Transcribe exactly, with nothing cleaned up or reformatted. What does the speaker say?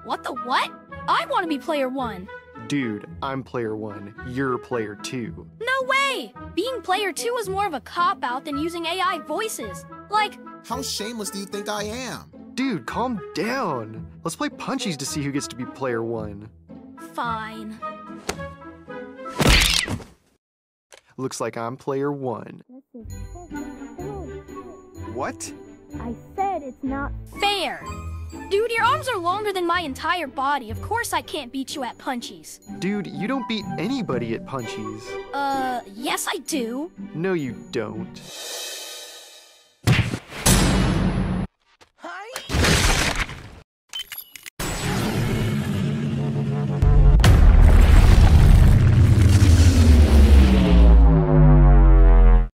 What the what? I want to be player one. Dude, I'm player one. You're player two. No way! Being player two is more of a cop-out than using A I voices. Like... How shameless do you think I am? Dude, calm down. Let's play punchies to see who gets to be player one. Fine. Looks like I'm player one. What? I said it's not fair. Dude, your arms are longer than my entire body. Of course I can't beat you at punchies. Dude, you don't beat anybody at punchies. Uh, yes I do. No, you don't.